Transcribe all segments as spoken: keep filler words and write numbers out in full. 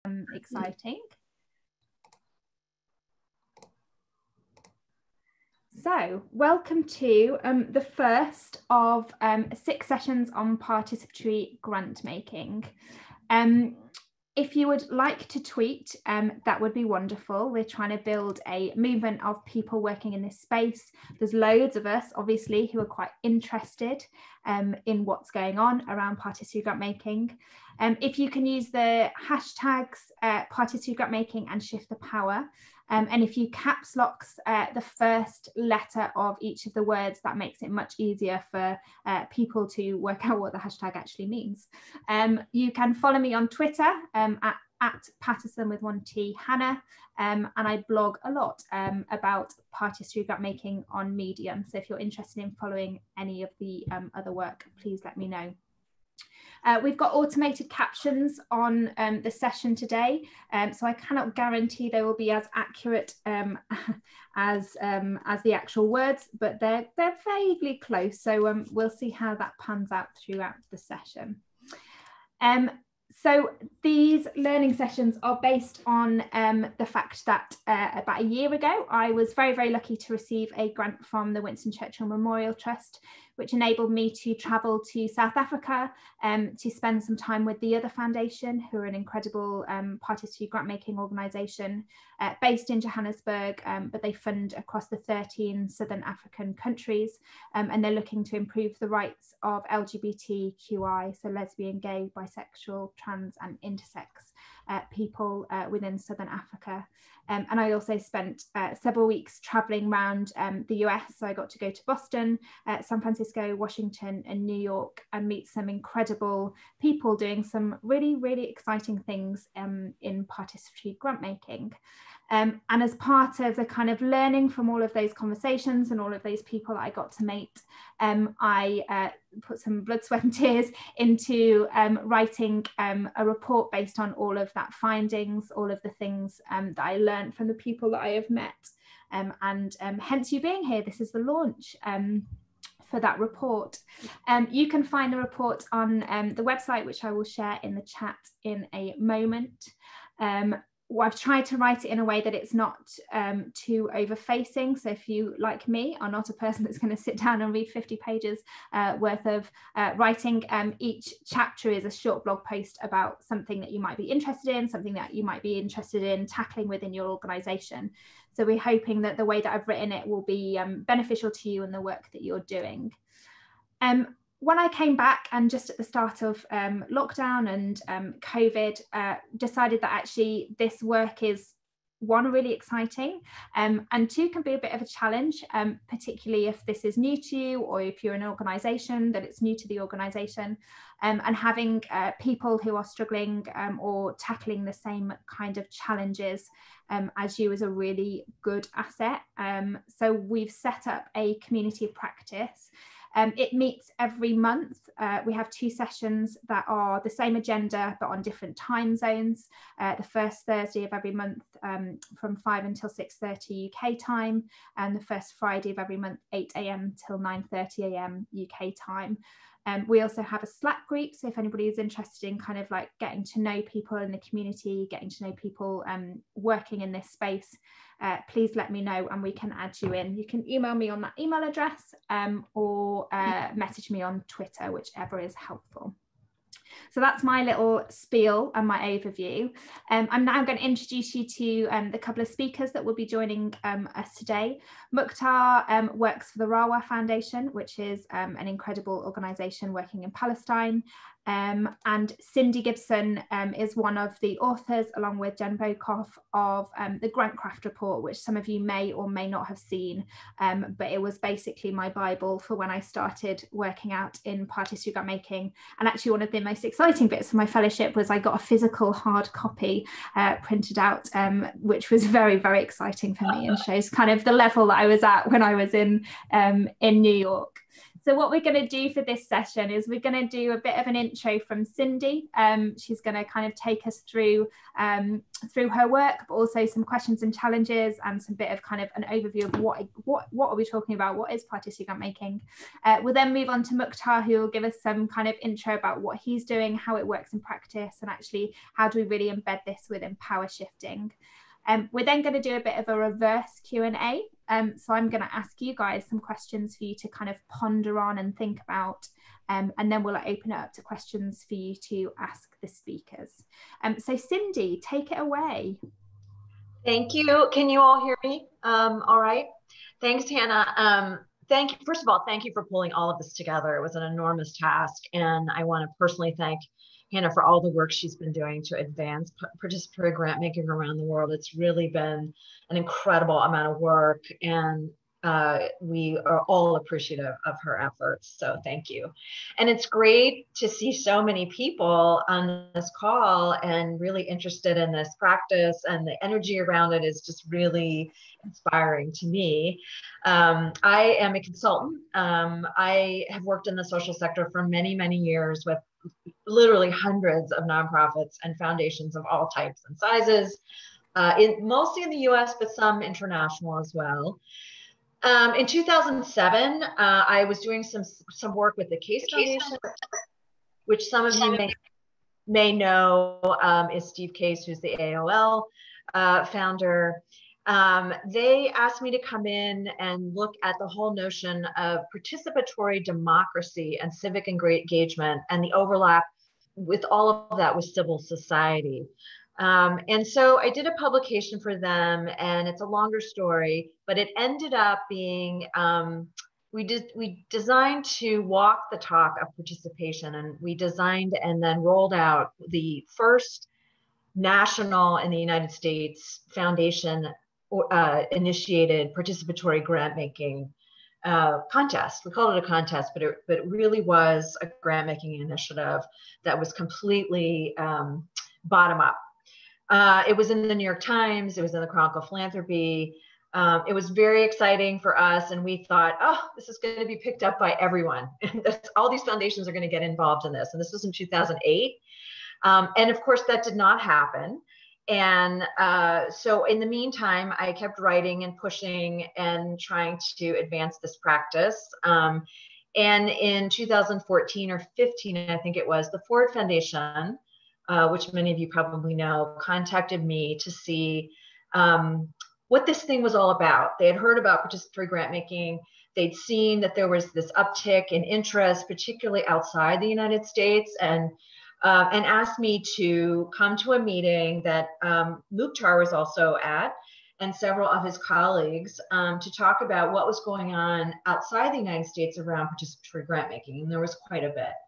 um, exciting. So, welcome to um, the first of um, six sessions on participatory grant making. Um, if you would like to tweet, um, that would be wonderful. We're trying to build a movement of people working in this space. There's loads of us, obviously, who are quite interested um, in what's going on around participatory grant making. Um, if you can use the hashtags uh, participatory grant making and shift the power, Um, and if you caps locks uh, the first letter of each of the words, that makes it much easier for uh, people to work out what the hashtag actually means. Um, you can follow me on Twitter um, at, at Paterson with one T, Hannah, um, and I blog a lot um, about participatory grant making on Medium. So if you're interested in following any of the um, other work, please let me know. Uh, we've got automated captions on um, the session today, um, so I cannot guarantee they will be as accurate um, as, um, as the actual words, but they're, they're vaguely close, so um, we'll see how that pans out throughout the session. Um, So these learning sessions are based on um, the fact that uh, about a year ago, I was very, very lucky to receive a grant from the Winston Churchill Memorial Trust, which enabled me to travel to South Africa um, to spend some time with the Other Foundation, who are an incredible um, participatory grant making organisation uh, based in Johannesburg, um, but they fund across the thirteen Southern African countries, um, and they're looking to improve the rights of L G B T Q I, so lesbian, gay, bisexual, trans and intersex uh, people uh, within Southern Africa. Um, and I also spent uh, several weeks traveling around um, the U S. So I got to go to Boston, uh, San Francisco, Washington and New York and meet some incredible people doing some really, really exciting things um, in participatory grant making. Um, and as part of the kind of learning from all of those conversations and all of those people that I got to meet, um, I uh, put some blood, sweat and tears into um, writing um, a report based on all of that findings, all of the things um, that I learned from the people that I have met. Um, and um, hence you being here, this is the launch um, for that report. Um, you can find the report on um, the website, which I will share in the chat in a moment. Um, Well, I've tried to write it in a way that it's not um, too over-facing. So if you, like me, are not a person that's going to sit down and read fifty pages uh, worth of uh, writing, um, each chapter is a short blog post about something that you might be interested in, something that you might be interested in tackling within your organisation. So we're hoping that the way that I've written it will be um, beneficial to you and the work that you're doing. Um, When I came back and just at the start of um, lockdown and um, COVID, uh, decided that actually this work is, one, really exciting, um, and two, can be a bit of a challenge, um, particularly if this is new to you or if you're an organisation that it's new to the organisation, um, and having uh, people who are struggling um, or tackling the same kind of challenges um, as you is a really good asset. Um, so we've set up a community of practice. Um, it meets every month. Uh, we have two sessions that are the same agenda, but on different time zones. Uh, the first Thursday of every month um, from five until six thirty U K time, and the first Friday of every month, eight A M till nine thirty A M U K time. Um, we also have a Slack group, so if anybody is interested in kind of like getting to know people in the community, getting to know people um, working in this space, uh, please let me know and we can add you in. You can email me on that email address um, or uh, message me on Twitter, whichever is helpful. So that's my little spiel and my overview. Um, I'm now going to introduce you to um, the couple of speakers that will be joining um, us today. Moukhtar um, works for the Rawa Foundation, which is um, an incredible organisation working in Palestine. Um, and Cindy Gibson um, is one of the authors, along with Jen Bokoff, of um, the Grantcraft report, which some of you may or may not have seen, um, but it was basically my Bible for when I started working out in participatory grant making. And actually one of the most exciting bits of my fellowship was I got a physical hard copy uh, printed out, um, which was very, very exciting for me and shows kind of the level that I was at when I was in, um, in New York. So what we're going to do for this session is we're going to do a bit of an intro from Cindy. Um, she's going to kind of take us through um, through her work, but also some questions and challenges, and some bit of kind of an overview of what what what are we talking about, what is participatory grant making. Uh, we'll then move on to Moukhtar, who will give us some kind of intro about what he's doing, how it works in practice, and actually how do we really embed this within power shifting. Um, we're then going to do a bit of a reverse Q and A. Um, so I'm going to ask you guys some questions for you to kind of ponder on and think about. Um, and then we'll open it up to questions for you to ask the speakers. Um, so Cindy, take it away. Thank you. Can you all hear me? Um, all right. Thanks, Hannah. Um, thank you. First of all, thank you for pulling all of this together. It was an enormous task. And I want to personally thank Hannah for all the work she's been doing to advance participatory grant making around the world. It's really been an incredible amount of work, and uh, we are all appreciative of her efforts. So thank you. And it's great to see so many people on this call and really interested in this practice, and the energy around it is just really inspiring to me. Um, I am a consultant. Um, I have worked in the social sector for many, many years with literally hundreds of nonprofits and foundations of all types and sizes, uh, in, mostly in the U S, but some international as well. Um, in two thousand seven, uh, I was doing some, some work with the Case Foundation, which some of you may, may know um, is Steve Case, who's the A O L uh, founder. Um, they asked me to come in and look at the whole notion of participatory democracy and civic engagement, and the overlap with all of that with civil society. Um, and so I did a publication for them, and it's a longer story, but it ended up being, um, we did, we designed to walk the talk of participation, and we designed and then rolled out the first national in the United States foundation uh, initiated participatory grant making uh, contest. We called it a contest, but it, but it really was a grant making initiative that was completely um, bottom up. Uh, it was in the New York Times, it was in the Chronicle of Philanthropy. Um, it was very exciting for us, and we thought, oh, this is going to be picked up by everyone. And all these foundations are going to get involved in this. And this was in two thousand eight. Um, and of course, that did not happen. And uh, so in the meantime, I kept writing and pushing and trying to advance this practice. Um, and in two thousand fourteen or fifteen, I think it was, the Ford Foundation, uh, which many of you probably know, contacted me to see um, what this thing was all about. They had heard about participatory grant making. They'd seen that there was this uptick in interest, particularly outside the United States, and Uh, and asked me to come to a meeting that um, Moukhtar was also at, and several of his colleagues, um, to talk about what was going on outside the United States around participatory grant making, and there was quite a bit.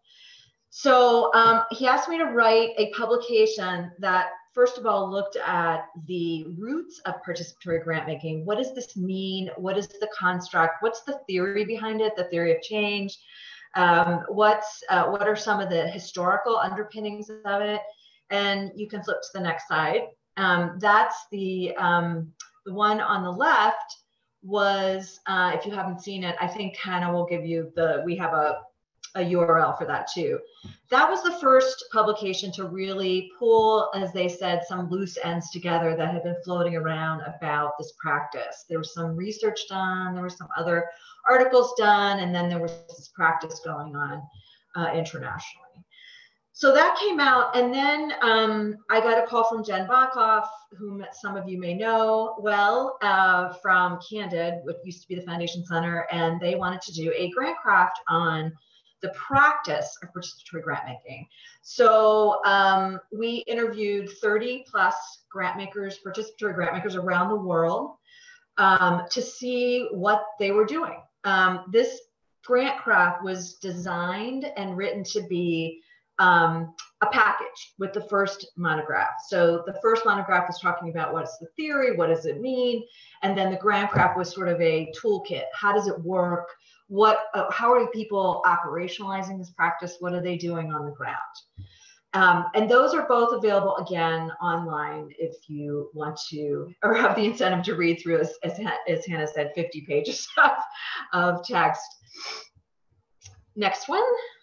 So um, he asked me to write a publication that, first of all, looked at the roots of participatory grant making. What does this mean? What is the construct? What's the theory behind it, the theory of change? Um, what's, uh, what are some of the historical underpinnings of it? And you can flip to the next slide. Um, that's the, um, the one on the left was, uh, if you haven't seen it, I think Hannah will give you the, we have a, a U R L for that too. That was the first publication to really pull, as they said, some loose ends together that had been floating around about this practice. There was some research done, there were some other articles done, and then there was this practice going on uh, internationally. So that came out, and then um, I got a call from Jen Backoff, whom some of you may know well, uh, from Candid, which used to be the Foundation Center, and they wanted to do a grant craft on the practice of participatory grant making. So um, we interviewed thirty plus grant makers, participatory grant makers around the world um, to see what they were doing. Um, this grant craft was designed and written to be um, a package with the first monograph. So the first monograph was talking about what's the theory, what does it mean? And then the grant craft was sort of a toolkit. How does it work? What, uh, how are people operationalizing this practice? What are they doing on the ground? Um, and those are both available again online if you want to, or have the incentive to read through, as, as, as Hannah said, fifty pages of, of text. next one.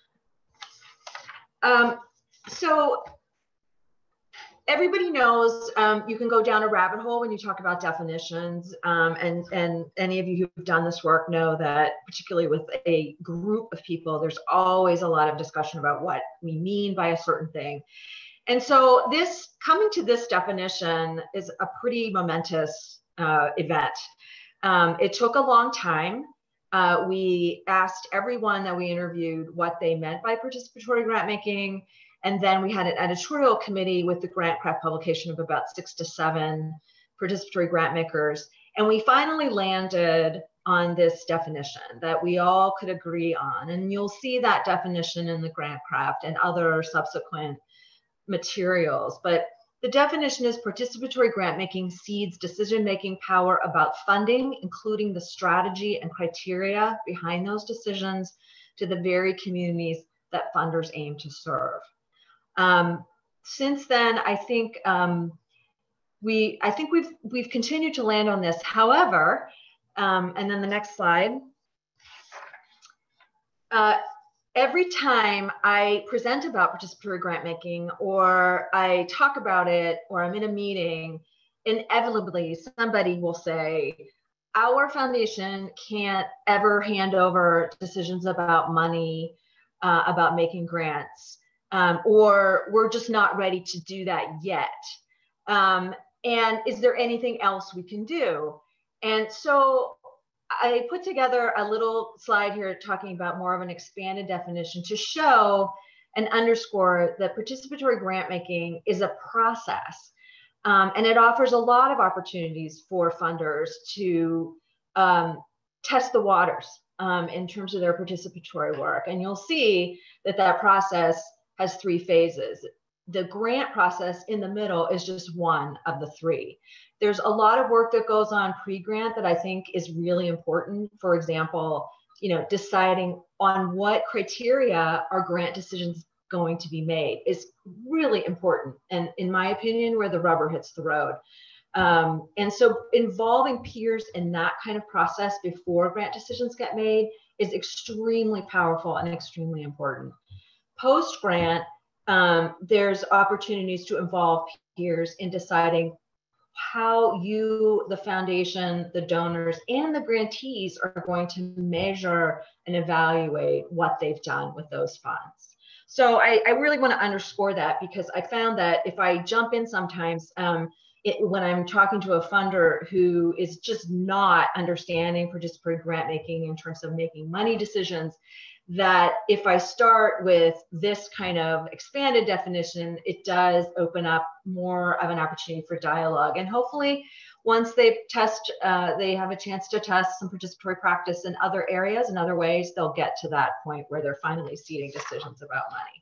Um, so everybody knows um, you can go down a rabbit hole when you talk about definitions, um, and, and any of you who've done this work know that particularly with a group of people, there's always a lot of discussion about what we mean by a certain thing. And so this, coming to this definition is a pretty momentous uh, event. Um, it took a long time. Uh, we asked everyone that we interviewed what they meant by participatory grant making. And then we had an editorial committee with the grant craft publication of about six to seven participatory grant makers. And we finally landed on this definition that we all could agree on. And you'll see that definition in the grant craft and other subsequent materials. But the definition is participatory grant making cedes decision-making power about funding, including the strategy and criteria behind those decisions, to the very communities that funders aim to serve. Um, since then, I think um, we, I think we've we've continued to land on this. However, um, and then the next slide. Uh, every time I present about participatory grant making, or I talk about it, or I'm in a meeting, inevitably somebody will say, "Our foundation can't ever hand over decisions about money, uh, about making grants." Um, or we're just not ready to do that yet. Um, and is there anything else we can do? And so I put together a little slide here talking about more of an expanded definition to show and underscore that participatory grant making is a process. Um, and it offers a lot of opportunities for funders to um, test the waters um, in terms of their participatory work. And you'll see that that process has three phases. The grant process in the middle is just one of the three. There's a lot of work that goes on pre-grant that I think is really important. For example, you know, deciding on what criteria are grant decisions going to be made is really important. And in my opinion, where the rubber hits the road. Um, and so involving peers in that kind of process before grant decisions get made is extremely powerful and extremely important. Post-grant, um, there's opportunities to involve peers in deciding how you, the foundation, the donors, and the grantees are going to measure and evaluate what they've done with those funds. So I, I really want to underscore that, because I found that if I jump in sometimes, um, it, when I'm talking to a funder who is just not understanding participatory grant making in terms of making money decisions, that if I start with this kind of expanded definition, it does open up more of an opportunity for dialogue. And hopefully, once they test, uh, they have a chance to test some participatory practice in other areas, in other ways, they'll get to that point where they're finally seeding decisions about money.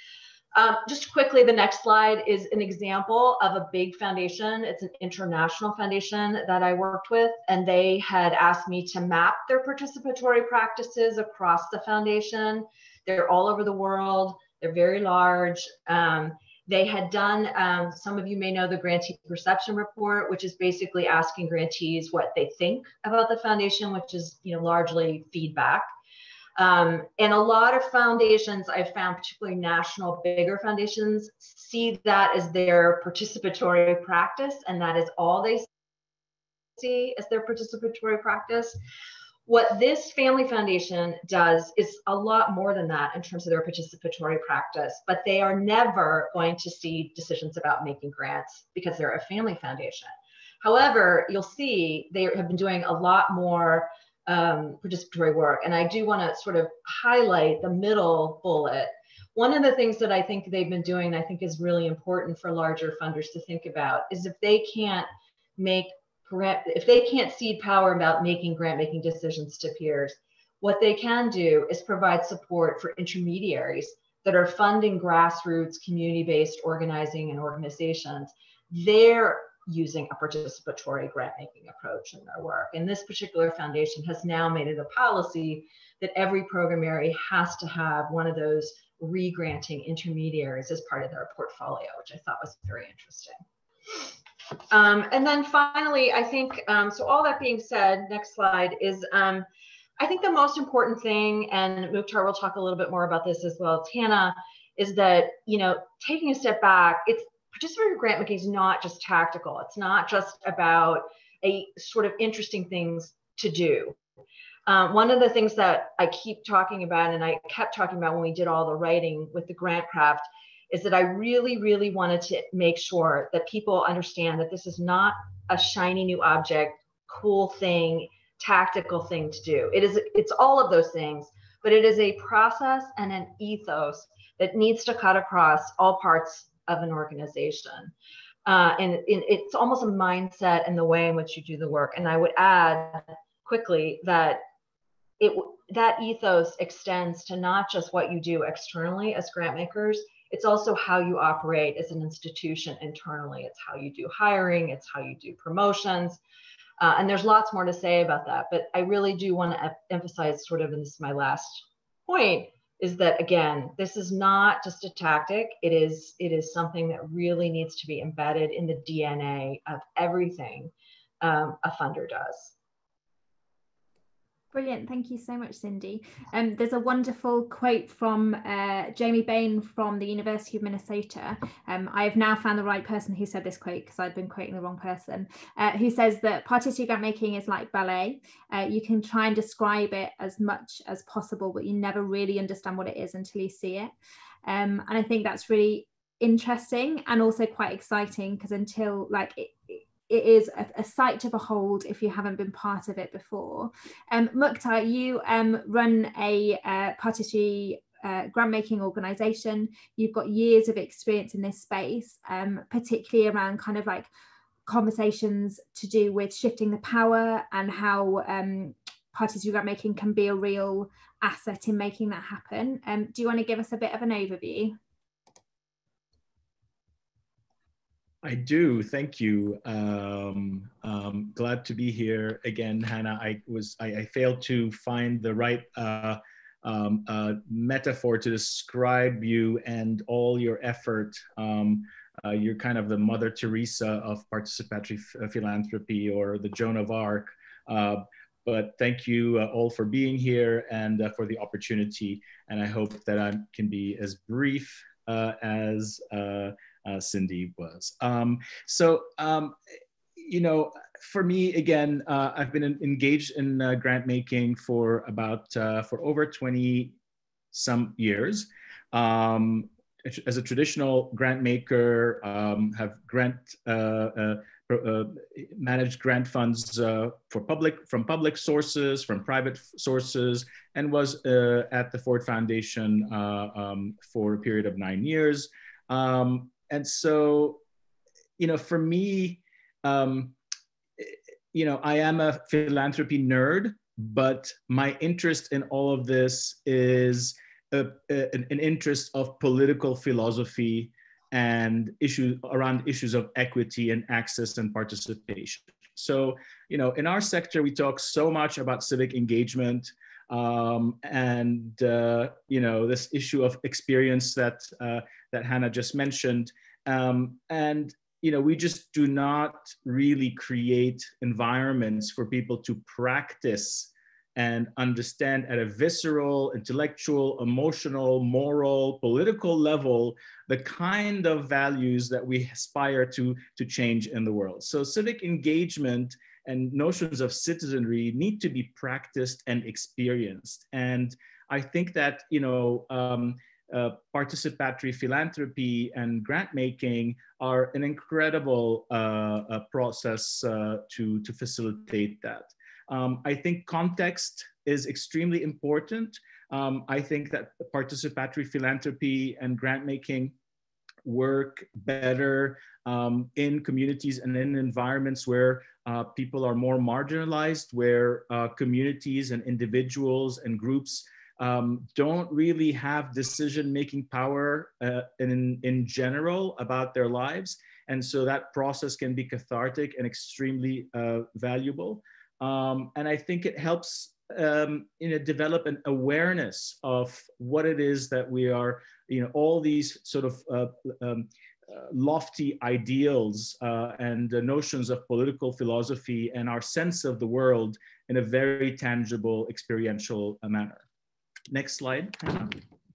Um, just quickly, the next slide is an example of a big foundation. It's an international foundation that I worked with, and they had asked me to map their participatory practices across the foundation. They're all over the world. They're very large. Um, they had done, um, some of you may know the Grantee Perception Report, which is basically asking grantees what they think about the foundation, which is, you know, largely feedback. Um, and a lot of foundations I've found, particularly national, bigger foundations, see that as their participatory practice, and that is all they see as their participatory practice. What this family foundation does is a lot more than that in terms of their participatory practice, but they are never going to see decisions about making grants because they're a family foundation. However, you'll see they have been doing a lot more Um, participatory work. And I do want to sort of highlight the middle bullet. One of the things that I think they've been doing, I think is really important for larger funders to think about, is if they can't make, if they can't cede power about making grant making decisions to peers, what they can do is provide support for intermediaries that are funding grassroots community-based organizing and organizations. They're using a participatory grant-making approach in their work. And this particular foundation has now made it a policy that every program area has to have one of those re-granting intermediaries as part of their portfolio, which I thought was very interesting. Um, and then finally, I think, um, so all that being said, next slide is, um, I think the most important thing, and Moukhtar will talk a little bit more about this as well as Hannah, is that, you know, taking a step back, it's participatory grant making is not just tactical. It's not just about a sort of interesting things to do. Um, one of the things that I keep talking about, and I kept talking about when we did all the writing with the grant craft, is that I really, really wanted to make sure that people understand that this is not a shiny new object, cool thing, tactical thing to do. It is, it's all of those things, but it is a process and an ethos that needs to cut across all parts of an organization. Uh, and it, it's almost a mindset and the way in which you do the work. And I would add quickly that it, that ethos extends to not just what you do externally as grant makers, it's also how you operate as an institution internally. It's how you do hiring, it's how you do promotions. Uh, and there's lots more to say about that, but I really do want to emphasize sort of, and this is my last point, is that again, this is not just a tactic. It is, it is something that really needs to be embedded in the D N A of everything um, a funder does. Brilliant. Thank you so much, Cindy. Um, there's a wonderful quote from uh, Jamie Bain from the University of Minnesota. Um, I have now found the right person who said this quote because I'd been quoting the wrong person, uh, who says that participatory grant making is like ballet. Uh, you can try and describe it as much as possible, but you never really understand what it is until you see it. Um, and I think that's really interesting and also quite exciting because until like it, it is a, a sight to behold if you haven't been part of it before. Um, Moukhtar, you um, run a uh, participatory uh, grant making organisation. You've got years of experience in this space, um, particularly around kind of like conversations to do with shifting the power and how um, participatory grant making can be a real asset in making that happen. Um, do you want to give us a bit of an overview? I do. Thank you. Um, um, glad to be here again, Hannah. I was I, I failed to find the right uh, um, uh, metaphor to describe you and all your effort. Um, uh, you're kind of the Mother Teresa of participatory philanthropy, or the Joan of Arc. Uh, but thank you uh, all for being here and uh, for the opportunity. And I hope that I can be as brief uh, as. Uh, Uh, Cindy was. Um, so, um, you know, for me, again, uh, I've been in, engaged in uh, grant making for about, uh, for over twenty some years. Um, as a traditional grant maker, um, have grant, uh, uh, uh, managed grant funds uh, for public, from public sources, from private sources, and was uh, at the Ford Foundation uh, um, for a period of nine years. Um, And so, you know, for me, um, you know, I am a philanthropy nerd, but my interest in all of this is a, a, an interest of political philosophy and issues around issues of equity and access and participation. So, you know, in our sector, we talk so much about civic engagement um, and, uh, you know, this issue of experience that, uh, that Hannah just mentioned. Um, and, you know, we just do not really create environments for people to practice and understand at a visceral, intellectual, emotional, moral, political level, the kind of values that we aspire to, to change in the world. So civic engagement and notions of citizenry need to be practiced and experienced. And I think that, you know, um, uh, participatory philanthropy and grant making are an incredible uh, uh, process uh, to, to facilitate that. Um, I think context is extremely important. Um, I think that participatory philanthropy and grant making work better um, in communities and in environments where uh, people are more marginalized, where uh, communities and individuals and groups um, don't really have decision-making power uh, in, in general about their lives. And so that process can be cathartic and extremely uh, valuable. Um, and I think it helps um, you know, develop an awareness of what it is that we are, you know, all these sort of uh, um, lofty ideals uh, and uh, notions of political philosophy and our sense of the world in a very tangible, experiential uh, manner. Next slide, Hannah.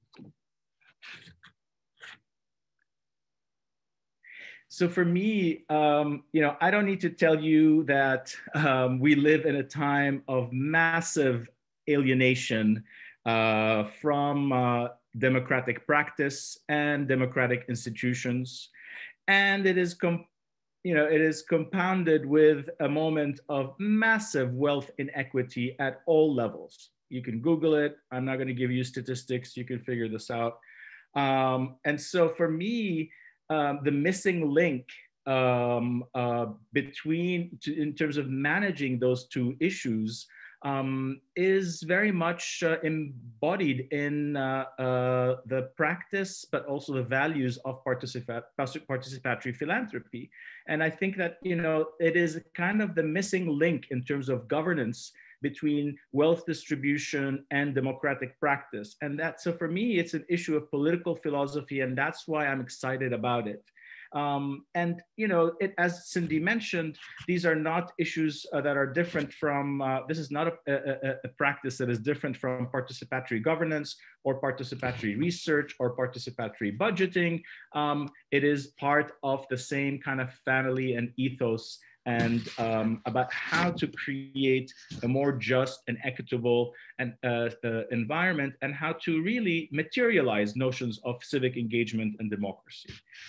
So for me, um, you know, I don't need to tell you that um, we live in a time of massive alienation uh, from uh, democratic practice and democratic institutions. And it is, com you know, it is compounded with a moment of massive wealth inequity at all levels. You can Google it. I'm not going to give you statistics. You can figure this out. Um, and so for me, um, the missing link um, uh, between, to, in terms of managing those two issues, um, is very much uh, embodied in uh, uh, the practice, but also the values of participa participatory philanthropy. And I think that, you know, it is kind of the missing link in terms of governance between wealth distribution and democratic practice. And that, so for me, it's an issue of political philosophy, and that's why I'm excited about it. Um, and, you know, it, as Cindy mentioned, these are not issues uh, that are different from, uh, this is not a, a, a practice that is different from participatory governance or participatory research or participatory budgeting. Um, it is part of the same kind of family and ethos, and um, about how to create a more just and equitable and, uh, uh, environment, and how to really materialize notions of civic engagement and democracy.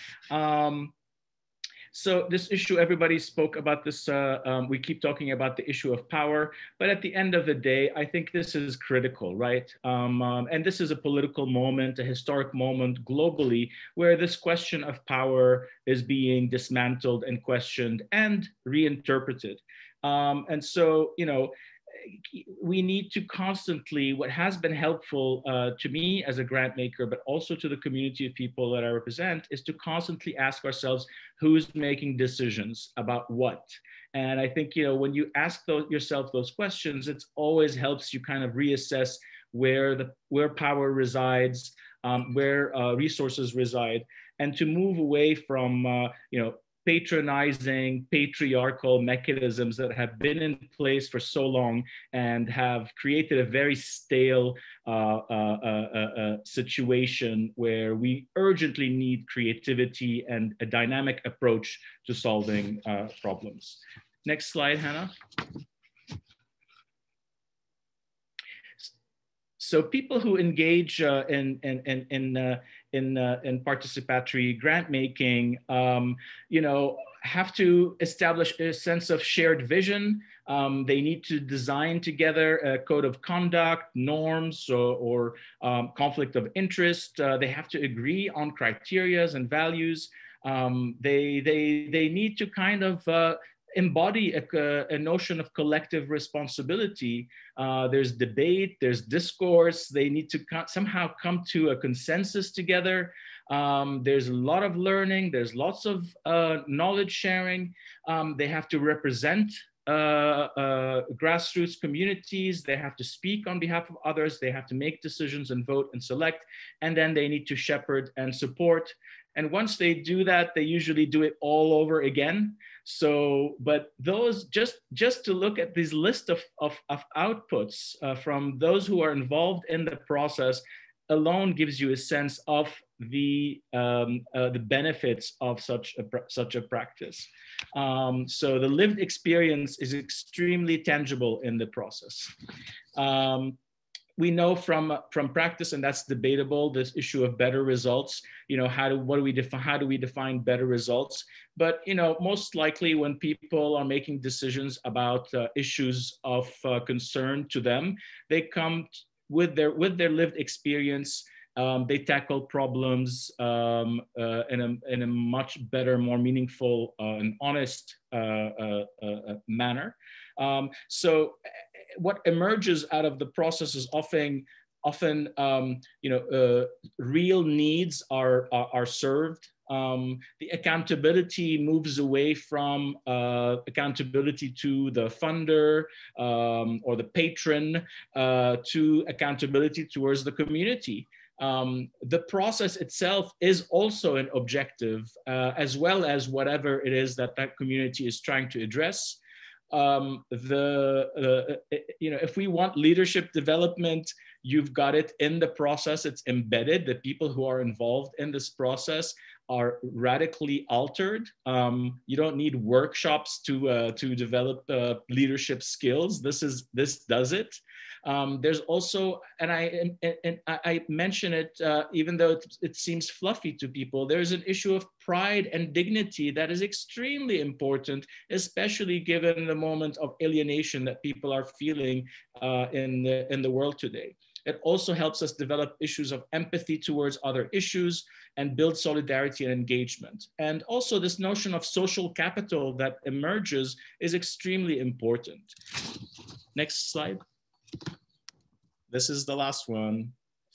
Um, So this issue, everybody spoke about this, uh, um, we keep talking about the issue of power, but at the end of the day, I think this is critical, right? Um, um, and this is a political moment, a historic moment globally, where this question of power is being dismantled and questioned and reinterpreted. Um, and so, you know, we need to constantly, what has been helpful uh, to me as a grant maker, but also to the community of people that I represent, is to constantly ask ourselves, who's making decisions about what? And I think, you know, when you ask those, yourself those questions, it always helps you kind of reassess where the where power resides, um, where uh, resources reside, and to move away from, uh, you know, patronizing patriarchal mechanisms that have been in place for so long and have created a very stale uh, uh, uh, uh, situation where we urgently need creativity and a dynamic approach to solving uh, problems. Next slide, Hannah. So people who engage uh, in in in in uh, in, uh, in participatory grant making, um, you know, have to establish a sense of shared vision. Um, they need to design together a code of conduct, norms, or, or um, conflict of interest. Uh, they have to agree on criterias and values. Um, they they they need to kind of uh, embody a, a notion of collective responsibility. Uh, there's debate, there's discourse. They need to co somehow come to a consensus together. Um, there's a lot of learning. There's lots of uh, knowledge sharing. Um, they have to represent uh, uh, grassroots communities. They have to speak on behalf of others. They have to make decisions and vote and select. And then they need to shepherd and support. And once they do that, they usually do it all over again. So, but those, just, just to look at this list of, of, of outputs uh, from those who are involved in the process alone gives you a sense of the, um, uh, the benefits of such a, such a practice. Um, so the lived experience is extremely tangible in the process. Um, We know from from practice, and that's debatable, this issue of better results. You know, how do what do we define? How do we define better results? But you know, most likely when people are making decisions about uh, issues of uh, concern to them, they come with their with their lived experience. Um, they tackle problems um, uh, in a in a much better, more meaningful uh, and honest uh, uh, uh, manner. Um, so. What emerges out of the process is often, often um, you know, uh, real needs are, are, are served. Um, the accountability moves away from uh, accountability to the funder um, or the patron uh, to accountability towards the community. Um, the process itself is also an objective, uh, as well as whatever it is that that community is trying to address. Um, the, uh, you know, if we want leadership development, you've got it in the process, it's embedded. The people who are involved in this process are radically altered. Um, you don't need workshops to, uh, to develop uh, leadership skills. This is, this does it. Um, there's also, and I, and, and I mention it, uh, even though it, it seems fluffy to people, there's an issue of pride and dignity that is extremely important, especially given the moment of alienation that people are feeling uh, in, the, in the world today. It also helps us develop issues of empathy towards other issues and build solidarity and engagement. And also this notion of social capital that emerges is extremely important. Next slide. This is the last one.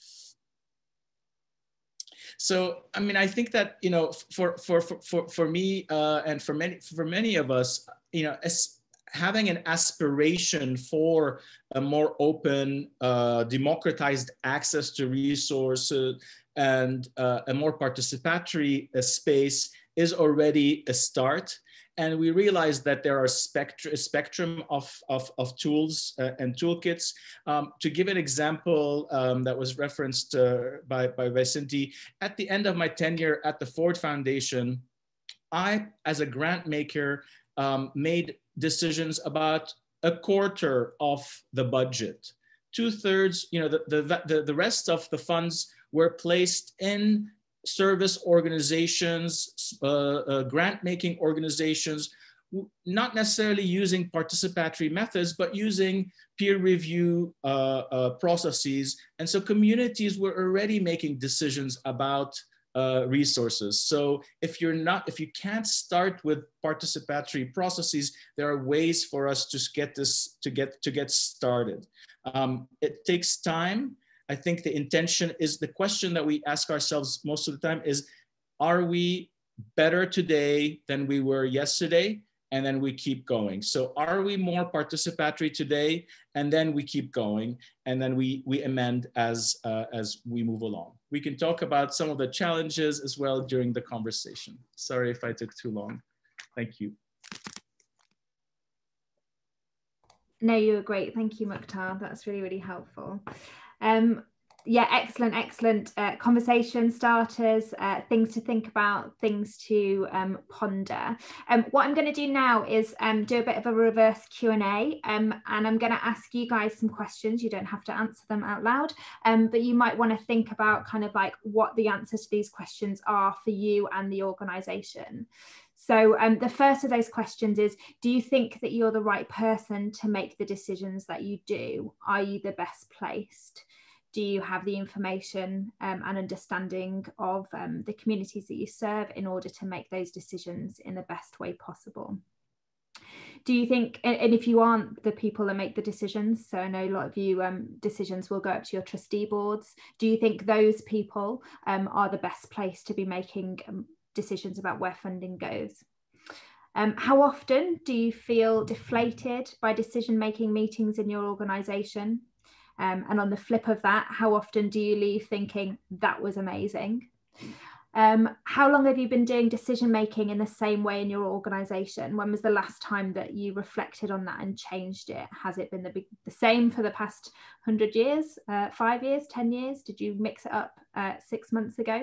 So, I mean, I think that, you know, for, for, for, for me uh, and for many, for many of us, you know, as having an aspiration for a more open, uh, democratized access to resources and uh, a more participatory uh, space is already a start. And we realize that there are spectr a spectrum of, of, of tools uh, and toolkits. Um, to give an example um, that was referenced uh, by, by Vicente, at the end of my tenure at the Ford Foundation, I, as a grant maker, um, made decisions about a quarter of the budget. Two thirds, you know, the, the, the, the rest of the funds were placed in service organizations, uh, uh, grant-making organizations, not necessarily using participatory methods, but using peer review uh, uh, processes. And so communities were already making decisions about uh, resources. So if you're not, if you can't start with participatory processes, there are ways for us to get this, to get, to get started. Um, it takes time. I think the intention is, the question that we ask ourselves most of the time is, are we better today than we were yesterday? And then we keep going. So are we more participatory today? And then we keep going. And then we, we amend as, uh, as we move along. We can talk about some of the challenges as well during the conversation. Sorry if I took too long. Thank you. No, you were great. Thank you, Moukhtar. That's really, really helpful. Um, yeah, excellent, excellent uh, conversation starters, uh, things to think about, things to um, ponder. Um, what I'm going to do now is um, do a bit of a reverse Q and A, um, and I'm going to ask you guys some questions. You don't have to answer them out loud, um, but you might want to think about kind of like what the answers to these questions are for you and the organisation. So um, the first of those questions is, do you think that you're the right person to make the decisions that you do? Are you the best placed? Do you have the information um, and understanding of um, the communities that you serve in order to make those decisions in the best way possible? Do you think, and if you aren't the people that make the decisions, so I know a lot of you um, decisions will go up to your trustee boards, do you think those people um, are the best place to be making um, decisions about where funding goes? Um, how often do you feel deflated by decision-making meetings in your organisation? Um, and on the flip of that, how often do you leave thinking, that was amazing? Um, how long have you been doing decision-making in the same way in your organisation? When was the last time that you reflected on that and changed it? Has it been the, the same for the past one hundred years, uh, five years, ten years? Did you mix it up uh, six months ago?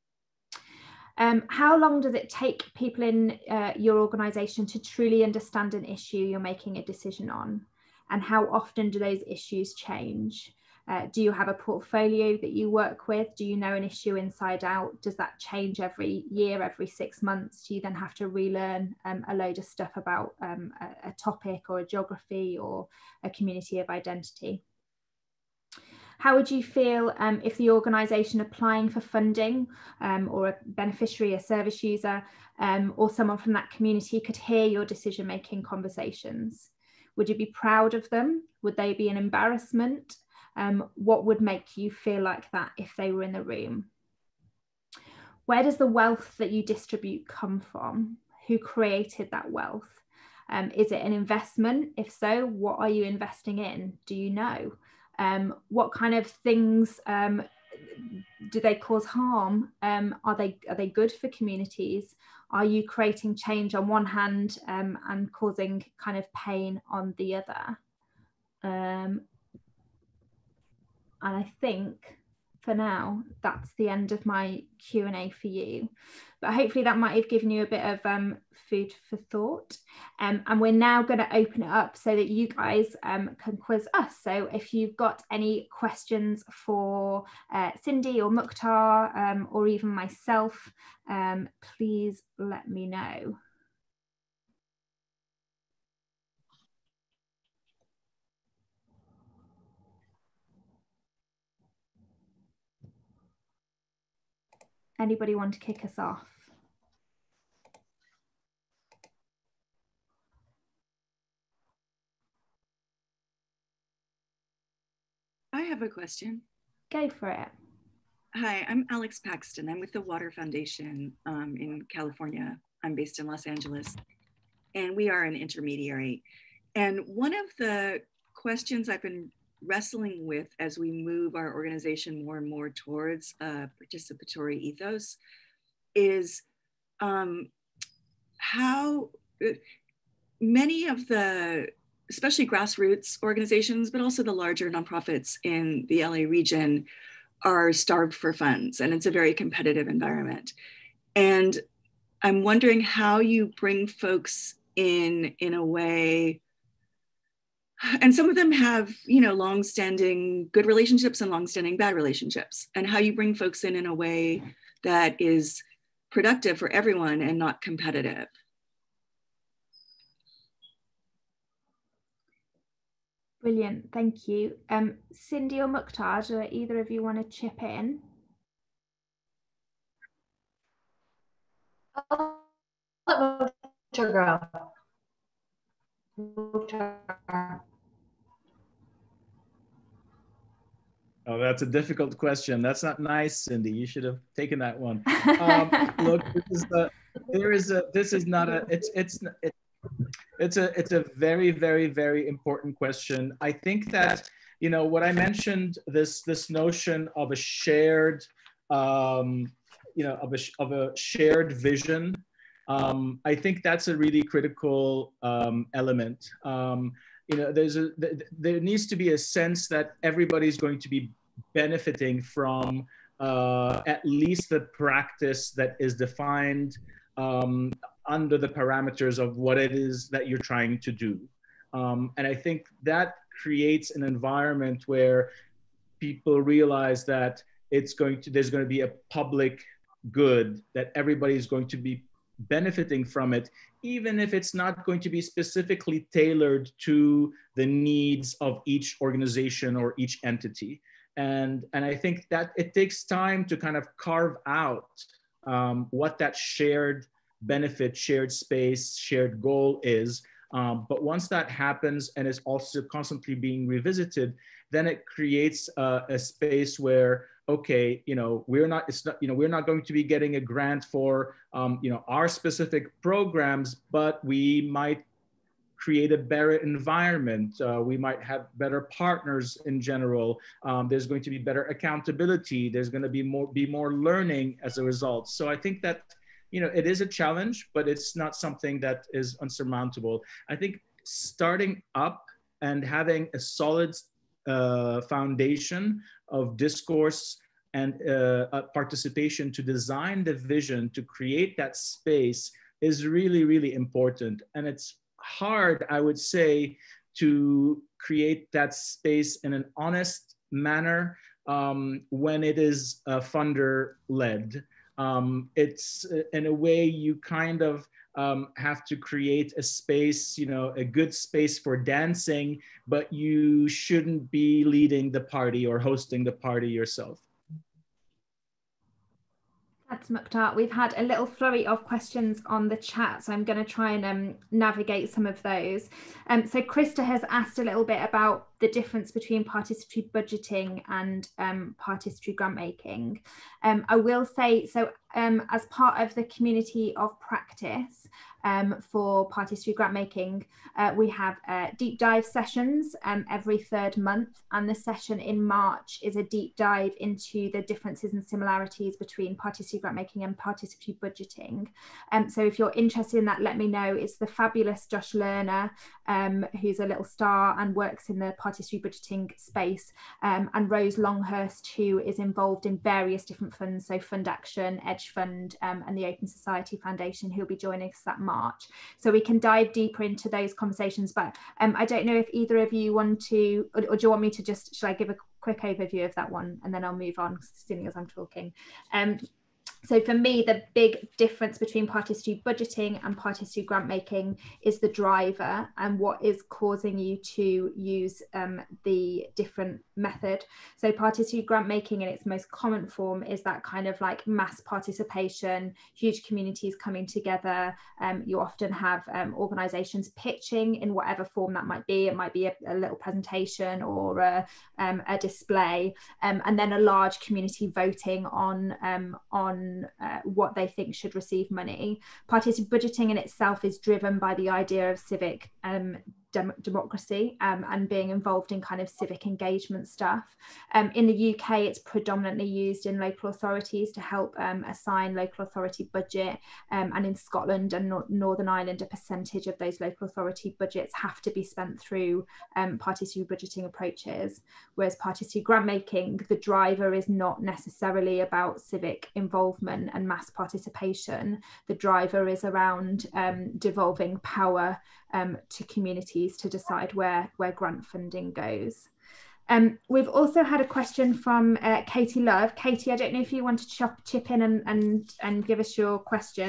Um, how long does it take people in uh, your organisation to truly understand an issue you're making a decision on? And how often do those issues change? Uh, do you have a portfolio that you work with? Do you know an issue inside out? Does that change every year, every six months? Do you then have to relearn um, a load of stuff about um, a, a topic or a geography or a community of identity? How would you feel um, if the organisation applying for funding um, or a beneficiary, a service user, um, or someone from that community could hear your decision-making conversations? Would you be proud of them? Would they be an embarrassment? Um, what would make you feel like that if they were in the room? Where does the wealth that you distribute come from? Who created that wealth? Um, is it an investment? If so, what are you investing in? Do you know? Um, what kind of things um, do they cause harm? Um, are they are they good for communities? Are you creating change on one hand um, and causing kind of pain on the other? Um, and I think for now, that's the end of my Q and A for you. But hopefully that might have given you a bit of um, food for thought. Um, and we're now going to open it up so that you guys um, can quiz us. So if you've got any questions for uh, Cindy or Moukhtar um, or even myself, um, please let me know. Anybody want to kick us off? I have a question. Go for it. Hi, I'm Alex Paxton. I'm with the Water Foundation um, in California. I'm based in Los Angeles, and we are an intermediary. And one of the questions I've been wrestling with as we move our organization more and more towards a participatory ethos is um, how many of the, especially grassroots organizations, but also the larger nonprofits in the L A region are starved for funds, and it's a very competitive environment. And I'm wondering how you bring folks in in a way, and some of them have, you know, longstanding good relationships and longstanding bad relationships, and how you bring folks in in a way that is productive for everyone and not competitive. Brilliant, thank you. Um, Cindy or Moukhtar, do either of you want to chip in? I'll let Moukhtar go. Moukhtar. Oh, that's a difficult question. That's not nice, Cindy. You should have taken that one. Um, look, this is a, there is a, this is not a, it's, it's, it, it's a, it's a very, very, very important question. I think that, you know, what I mentioned, this, this notion of a shared, um, you know, of a, of a shared vision. Um, I think that's a really critical um, element. Um, You know, there's a, there needs to be a sense that everybody's going to be benefiting from uh, at least the practice that is defined um, under the parameters of what it is that you're trying to do. Um, and I think that creates an environment where people realize that it's going to, there's going to be a public good, that everybody's going to be benefiting from it, even if it's not going to be specifically tailored to the needs of each organization or each entity. And, and I think that it takes time to kind of carve out um, what that shared benefit, shared space, shared goal is. Um, but once that happens and is also constantly being revisited, then it creates a, a space where, okay, you know, we're not, it's not, you know, we're not going to be getting a grant for, um, you know, our specific programs, but we might create a better environment. Uh, we might have better partners in general. Um, there's going to be better accountability. There's going to be more, be more learning as a result. So I think that, you know, it is a challenge, but it's not something that is unsurmountable. I think starting up and having a solid uh, foundation of discourse and uh, uh, participation to design the vision, to create that space is really, really important. And it's hard, I would say, to create that space in an honest manner um, when it is uh, funder-led. Um, it's uh, in a way you kind of um, have to create a space, you know, a good space for dancing, but you shouldn't be leading the party or hosting the party yourself. That's Moukhtar. We've had a little flurry of questions on the chat, so I'm going to try and um, navigate some of those. Um, so Krista has asked a little bit about the difference between participatory budgeting and um, participatory grant making. Um, I will say, so um, as part of the community of practice um, for Participatory Grantmaking, uh, we have uh, deep dive sessions um, every third month, and the session in March is a deep dive into the differences and similarities between Participatory Grantmaking and participatory budgeting. Um, so if you're interested in that, let me know. It's the fabulous Josh Lerner, um, who's a little star and works in the participatory budgeting space, um, and Rose Longhurst, who is involved in various different funds, so Fund Action, Edge Fund, um, and the Open Society Foundation, who'll be joining us that March. So we can dive deeper into those conversations. But um, I don't know if either of you want to, or, or do you want me to just, should I give a quick overview of that one and then I'll move on, seeing as I'm talking. Um, So for me, the big difference between participatory budgeting and participatory grant making is the driver and what is causing you to use um, the different method. So participatory grant making in its most common form is that kind of like mass participation, huge communities coming together. Um, you often have um, organisations pitching in whatever form that might be. It might be a, a little presentation or a, um, a display, um, and then a large community voting on um, on Uh, what they think should receive money. Participatory budgeting in itself is driven by the idea of civic um, dem democracy um, and being involved in kind of civic engagement stuff. Um, in the U K, it's predominantly used in local authorities to help um, assign local authority budget, um, and in Scotland and Nor Northern Ireland, a percentage of those local authority budgets have to be spent through um, participatory budgeting approaches, whereas participatory grant making, the driver is not necessarily about civic involvement and mass participation. The driver is around um, devolving power um, to communities to decide where, where grant funding goes. Um, we've also had a question from uh, Katie Love. Katie, I don't know if you want to chop, chip in and, and, and give us your question.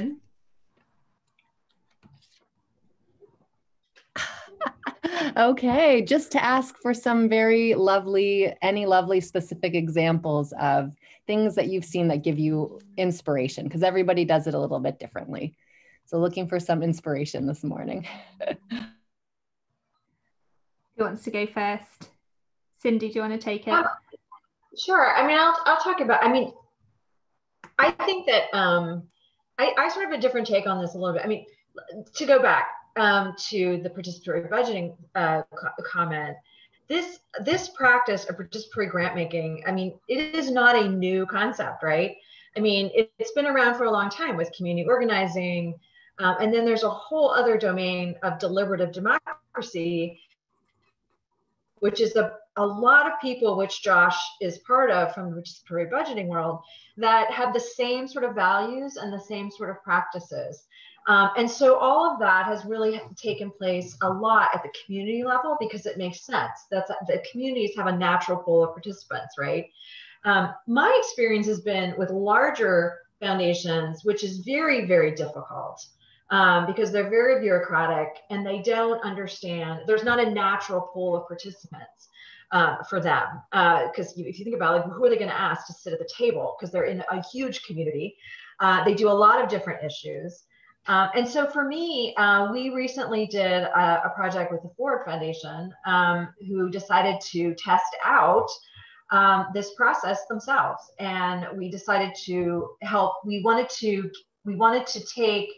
Okay, just to ask for some very lovely, any lovely specific examples of things that you've seen that give you inspiration, because everybody does it a little bit differently. So looking for some inspiration this morning. Who wants to go first? Cindy, do you want to take it? Um, sure. I mean, I'll, I'll talk about, I mean, I think that um, I, I sort of have a different take on this a little bit. I mean, to go back um, to the participatory budgeting uh, co comment, this, this practice of participatory grant making, I mean, it is not a new concept, right? I mean, it, it's been around for a long time with community organizing. Um, and then there's a whole other domain of deliberative democracy, which is a, a lot of people, which Josh is part of from the participatory budgeting world, that have the same sort of values and the same sort of practices. Um, and so all of that has really taken place a lot at the community level because it makes sense. That's the communities have a natural pool of participants, right? Um, my experience has been with larger foundations, which is very, very difficult. Um, because they're very bureaucratic and they don't understand, there's not a natural pool of participants uh, for them. Because uh, if you think about it, like, who are they going to ask to sit at the table? Because they're in a huge community. Uh, they do a lot of different issues. Um, and so for me, uh, we recently did a, a project with the Ford Foundation, um, who decided to test out um, this process themselves. And we decided to help, we wanted to, we wanted to take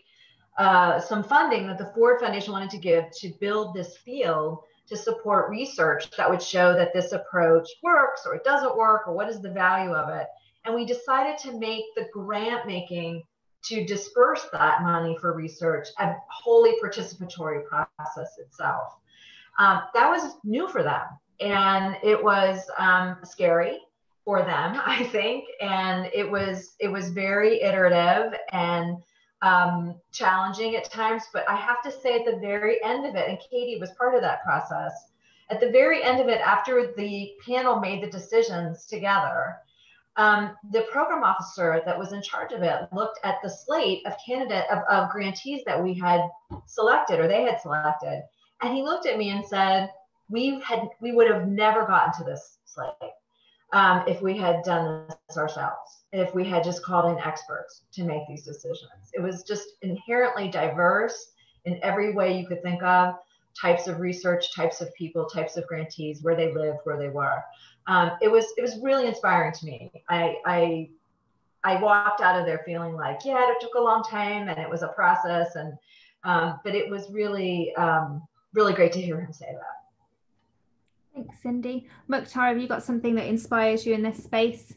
Uh, some funding that the Ford Foundation wanted to give to build this field to support research that would show that this approach works or it doesn't work or what is the value of it. And we decided to make the grant making to disperse that money for research a wholly participatory process itself. Um, that was new for them. And it was um, scary for them, I think. And it was, it was very iterative and um, challenging at times, but I have to say at the very end of it, and Katie was part of that process, at the very end of it, after the panel made the decisions together, um, the program officer that was in charge of it looked at the slate of candidate of, of grantees that we had selected or they had selected. And he looked at me and said, we had, we would have never gotten to this slate um, if we had done this ourselves. If we had just called in experts to make these decisions. It was just inherently diverse in every way you could think of, types of research, types of people, types of grantees, where they lived, where they were. Um, it was it was really inspiring to me. I, I I walked out of there feeling like, yeah, it took a long time and it was a process. And, um, but it was really, um, really great to hear him say that. Thanks, Cindy. Moukhtar, have you got something that inspires you in this space?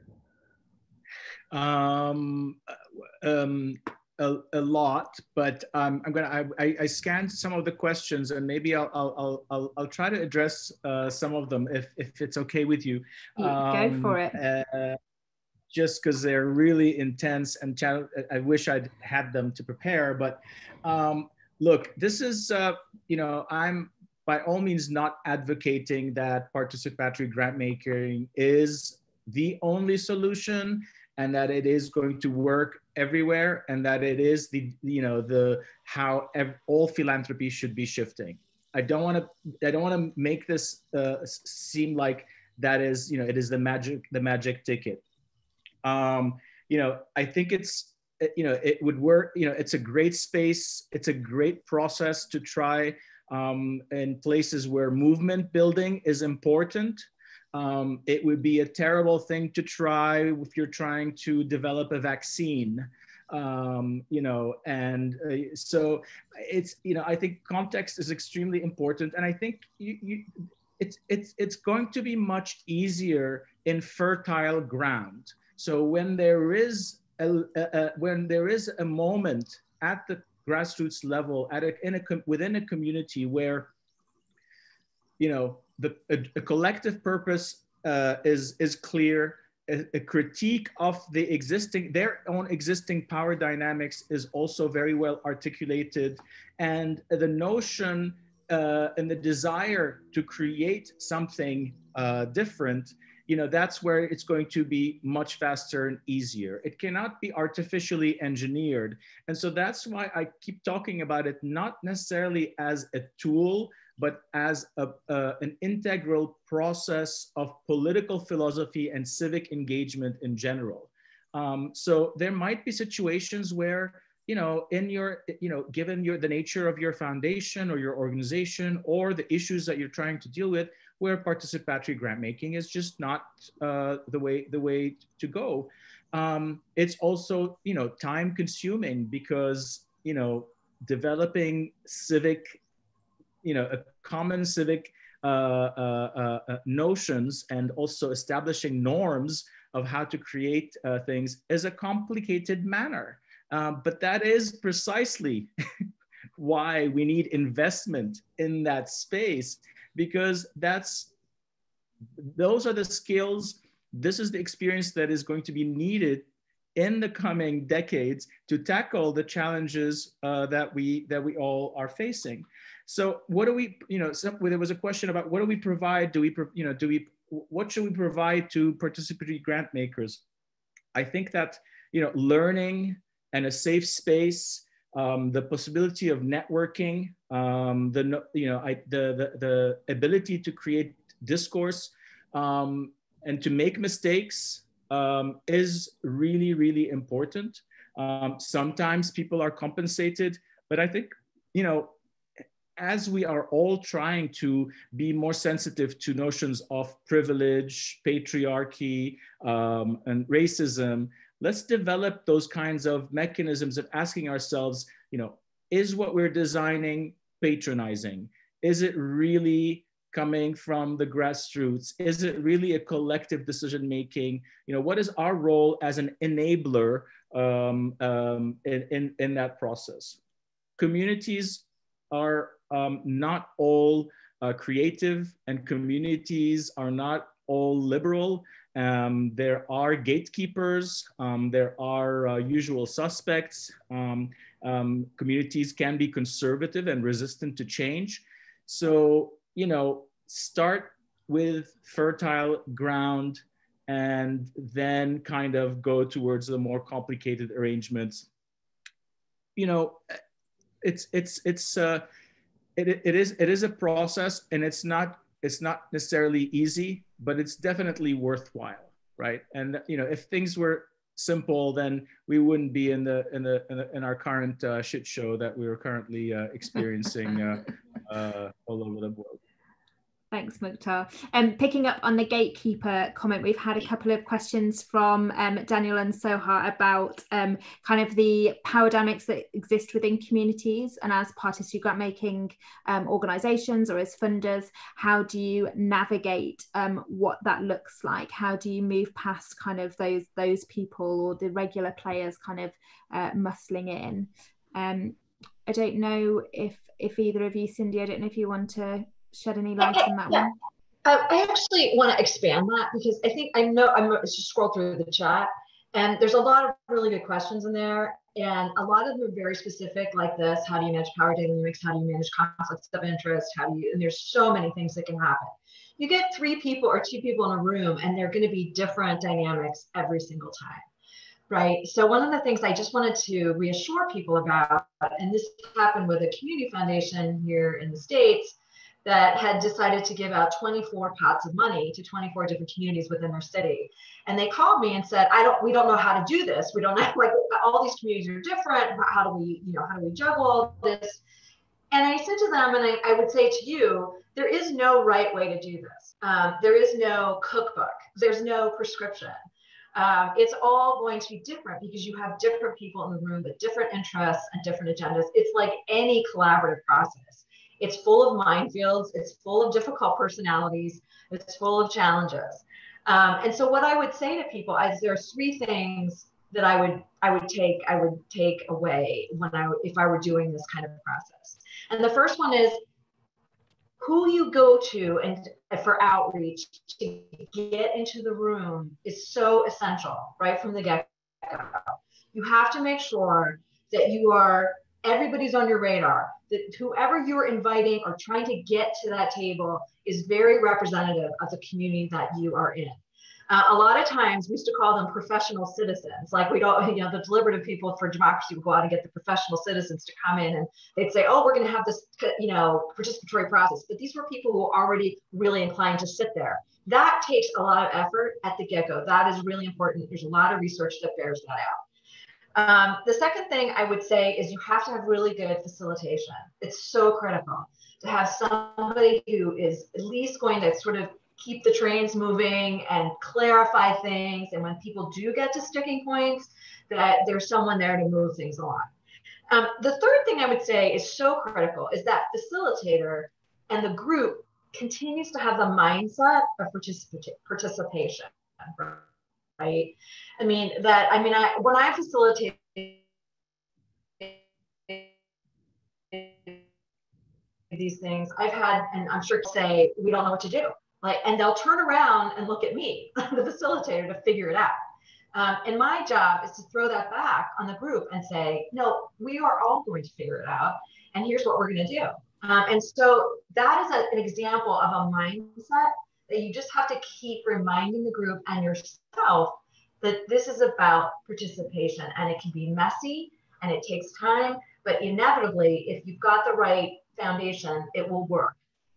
Um, um, a, a lot, but um, I'm gonna. I, I scanned some of the questions, and maybe I'll I'll I'll, I'll try to address uh, some of them if if it's okay with you. Um, Go for it. Uh, just because they're really intense, and I wish I'd had them to prepare. But um, look, this is uh, you know I'm by all means not advocating that participatory grant making is the only solution, and that it is going to work everywhere, and that it is the, you know, the how ev- all philanthropy should be shifting. I don't want to, I don't want to make this uh, seem like that is, you know, it is the magic, the magic ticket. Um, you know, I think it's, you know, it would work, you know, it's a great space. It's a great process to try um, in places where movement building is important. Um, it would be a terrible thing to try if you're trying to develop a vaccine, um, you know, and uh, so it's, you know, I think context is extremely important. And I think you, you, it's, it's, it's going to be much easier in fertile ground. So when there is a, a, a when there is a moment at the grassroots level, at a, in a, within a community where, you know, the, a, a collective purpose uh, is, is clear, a, a critique of the existing, their own existing power dynamics is also very well articulated. And the notion uh, and the desire to create something uh, different, you know, that's where it's going to be much faster and easier. It cannot be artificially engineered. And so that's why I keep talking about it, not necessarily as a tool, but as a, uh, an integral process of political philosophy and civic engagement in general. Um, so there might be situations where, you know, in your, you know, given your, the nature of your foundation or your organization or the issues that you're trying to deal with, where participatory grant making is just not uh, the way the way to go. Um, it's also, you know, time consuming because, you know, developing civic, you know, a common civic uh, uh, uh, notions and also establishing norms of how to create uh, things is a complicated manner. Um, but that is precisely why we need investment in that space, because that's, those are the skills, this is the experience that is going to be needed in the coming decades to tackle the challenges uh, that we that we all are facing. So what do we, you know, some, there was a question about what do we provide, do we, you know, do we, what should we provide to participatory grant makers? I think that, you know, learning and a safe space, um, the possibility of networking, um, the, you know, I, the, the, the ability to create discourse um, and to make mistakes um, is really, really important. Um, sometimes people are compensated, but I think, you know, as we are all trying to be more sensitive to notions of privilege, patriarchy, um, and racism, let's develop those kinds of mechanisms of asking ourselves, you know, is what we're designing patronizing? Is it really coming from the grassroots? Is it really a collective decision making? You know, what is our role as an enabler um, um, in, in, in that process? Communities are um, not all uh, creative, and communities are not all liberal. Um, there are gatekeepers, um, there are uh, usual suspects. Um, um, communities can be conservative and resistant to change. So, you know, start with fertile ground and then kind of go towards the more complicated arrangements. You know, it's, it's, it's, uh, it, it is, it is a process, and it's not, it's not necessarily easy, but it's definitely worthwhile, right? And you know, if things were simple, then we wouldn't be in the in the in, the, in our current uh, shit show that we are currently uh, experiencing uh, uh, all over the world. Thanks, Moukhtar. Um, picking up on the gatekeeper comment, we've had a couple of questions from um, Daniel and Soha about um, kind of the power dynamics that exist within communities, and as participatory grant making um, organisations or as funders, how do you navigate um, what that looks like? How do you move past kind of those those people or the regular players kind of uh, muscling in? Um, I don't know if if either of you, Cindy, I don't know if you want to shed any light on that yeah. one? Uh, I actually want to expand that because I think I know I'm just scroll through the chat and there's a lot of really good questions in there, and a lot of them are very specific like this: how do you manage power dynamics, how do you manage conflicts of interest, how do you, and there's so many things that can happen. You get three people or two people in a room and they're going to be different dynamics every single time, right? So one of the things I just wanted to reassure people about, and this happened with a community foundation here in the States that had decided to give out twenty-four pots of money to twenty-four different communities within their city. And they called me and said, I don't, we don't know how to do this. We don't know, like, all these communities are different. How do we, you know, how do we juggle all this? And I said to them, and I, I would say to you, there is no right way to do this. Um, there is no cookbook. There's no prescription. Um, it's all going to be different because you have different people in the room with different interests and different agendas. It's like any collaborative process. It's full of minefields. It's full of difficult personalities. It's full of challenges. Um, and so what I would say to people is there are three things that I would I would take I would take away when I if I were doing this kind of process. And the first one is who you go to and for outreach to get into the room is so essential right from the get-go. You have to make sure that you are everybody's on your radar, that whoever you're inviting or trying to get to that table is very representative of the community that you are in. Uh, a lot of times we used to call them professional citizens. Like we don't, you know, the deliberative people for democracy would go out and get the professional citizens to come in and they'd say, oh, we're going to have this, you know, participatory process. But these were people who are already really inclined to sit there. That takes a lot of effort at the get-go. That is really important. There's a lot of research that bears that out. Um, the second thing I would say is you have to have really good facilitation. It's so critical to have somebody who is at least going to sort of keep the trains moving and clarify things. And when people do get to sticking points, that there's someone there to move things along. Um, the third thing I would say is so critical is that facilitator and the group continues to have the mindset of particip- participation. Right? I mean, that, I mean, I, when I facilitate these things, I've had, and I'm sure say, we don't know what to do. Like, and they'll turn around and look at me, the facilitator, to figure it out. Um, and my job is to throw that back on the group and say, no, we are all going to figure it out. And here's what we're going to do. Um, and so that is a, an example of a mindset that you just have to keep reminding the group and yourself that this is about participation, and it can be messy and it takes time, but inevitably, if you've got the right foundation, it will work.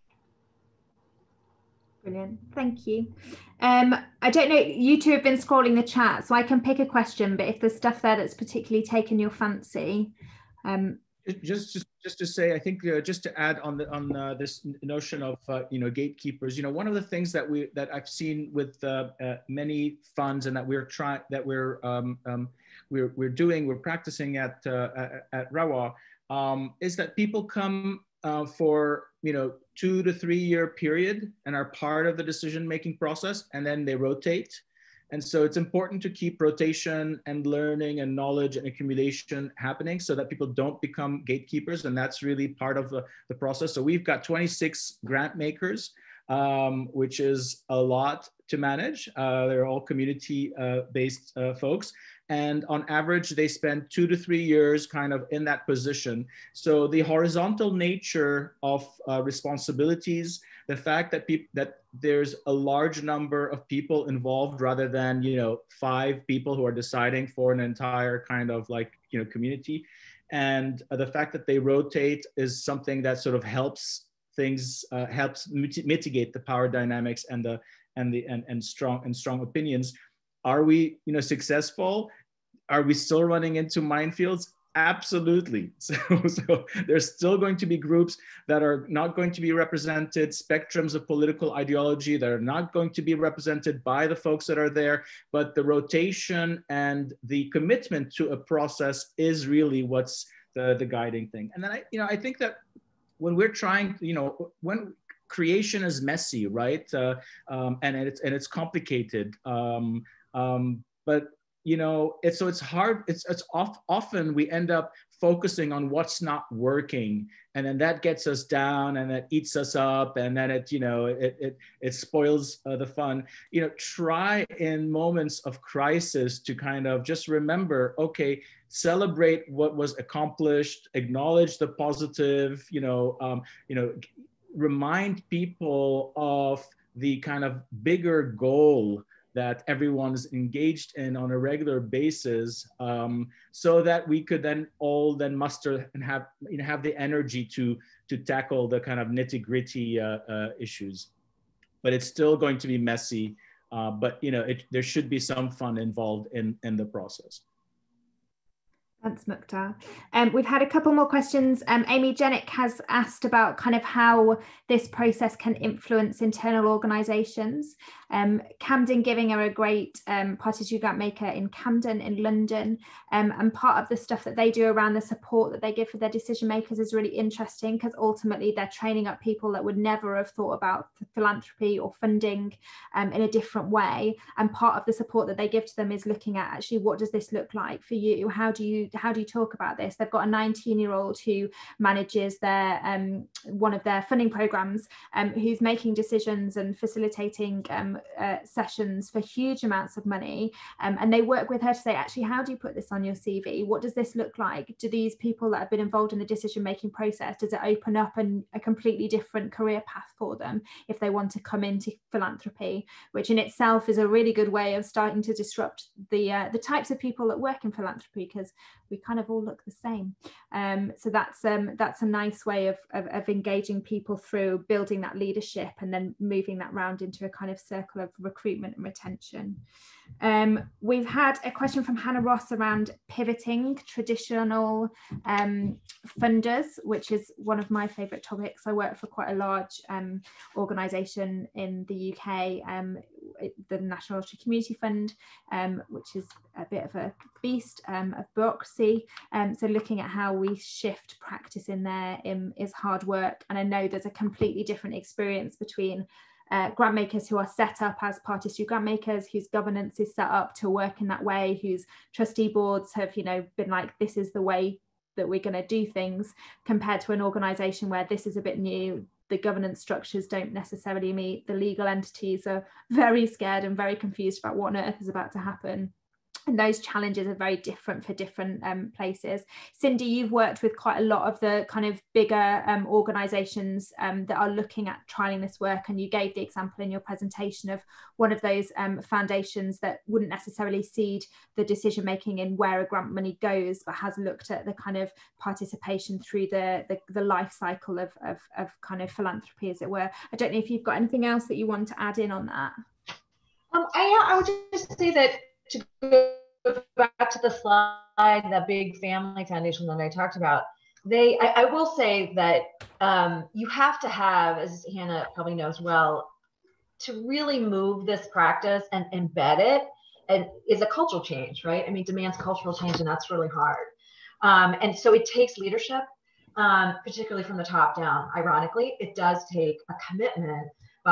Brilliant, thank you. Um, I don't know, you two have been scrolling the chat, so I can pick a question, but if there's stuff there that's particularly taken your fancy. Um, Just, just, just to say, I think uh, just to add on the on uh, this notion of uh, you know gatekeepers. You know, one of the things that we that I've seen with uh, uh, many funds and that we're trying that we're um, um, we're we're doing we're practicing at uh, at, at Rawa um, is that people come uh, for you know two to three year period and are part of the decision making process, and then they rotate. And so it's important to keep rotation and learning and knowledge and accumulation happening so that people don't become gatekeepers. And that's really part of the, the process. So we've got twenty-six grant makers, um, which is a lot to manage. Uh, they're all community-based uh, uh, folks. And on average, they spend two to three years kind of in that position. So the horizontal nature of uh, responsibilities, the fact that people that there's a large number of people involved rather than you know five people who are deciding for an entire kind of like you know community, and uh, the fact that they rotate is something that sort of helps things uh, helps mit- mitigate the power dynamics and the and the and, and strong and strong opinions. Are we you know successful? Are we still running into minefields? Absolutely. So, so there's still going to be groups that are not going to be represented, spectrums of political ideology that are not going to be represented by the folks that are there, but the rotation and the commitment to a process is really what's the, the guiding thing. And then I, you know, I think that when we're trying, you know, when creation is messy, right? Uh, um, and it's, and it's complicated, um, um, but you know, it's, so it's hard, it's, it's off, often we end up focusing on what's not working, and then that gets us down and that eats us up, and then it, you know, it, it, it spoils uh, the fun. You know, try in moments of crisis to kind of just remember, okay, celebrate what was accomplished, acknowledge the positive, you know, um, you know, remind people of the kind of bigger goal that everyone's engaged in on a regular basis, um, so that we could then all then muster and have, you know, have the energy to, to tackle the kind of nitty gritty uh, uh, issues. But it's still going to be messy, uh, but you know, it, there should be some fun involved in, in the process. Thanks, Moukhtar. Um, we've had a couple more questions. Um, Amy Jenick has asked about kind of how this process can influence internal organisations. Um, Camden Giving are a great um, participatory grant maker in Camden in London, um, and part of the stuff that they do around the support that they give for their decision makers is really interesting, because ultimately they're training up people that would never have thought about philanthropy or funding um, in a different way. And part of the support that they give to them is looking at, actually, what does this look like for you? How do you how do you talk about this? They've got a nineteen year old who manages their um, one of their funding programs, um, who's making decisions and facilitating um, uh, sessions for huge amounts of money, um, and they work with her to say, actually, how do you put this on your C V? What does this look like? Do these people that have been involved in the decision making process, does it open up an, a completely different career path for them if they want to come into philanthropy, which in itself is a really good way of starting to disrupt the uh, the types of people that work in philanthropy, because we kind of all look the same. Um, so that's um, that's a nice way of, of, of engaging people through building that leadership and then moving that round into a kind of circle of recruitment and retention. Um, we've had a question from Hannah Ross around pivoting traditional um, funders, which is one of my favourite topics. I work for quite a large um, organisation in the U K, um, the National Lottery Community Fund, um, which is a bit of a beast um, of bureaucracy. Um, so looking at how we shift practice in there um, is hard work. And I know there's a completely different experience between Uh, grant makers who are set up as participatory grant makers, whose governance is set up to work in that way, whose trustee boards have, you know, been like, this is the way that we're going to do things, compared to an organisation where this is a bit new. The governance structures don't necessarily meet. The legal entities are very scared and very confused about what on earth is about to happen. And those challenges are very different for different um, places. Cindy, you've worked with quite a lot of the kind of bigger um, organisations um, that are looking at trialling this work, and you gave the example in your presentation of one of those um, foundations that wouldn't necessarily seed the decision making in where a grant money goes, but has looked at the kind of participation through the the, the life cycle of, of, of kind of philanthropy, as it were. I don't know if you've got anything else that you want to add in on that. Um, I, I would just say that, to go back to the slide, that big family foundation that I talked about, they, I, I will say that um, you have to have, as Hannah probably knows well, to really move this practice and embed it, and is a cultural change, right? I mean, demands cultural change, and that's really hard. Um, and so it takes leadership, um, particularly from the top down. Ironically, it does take a commitment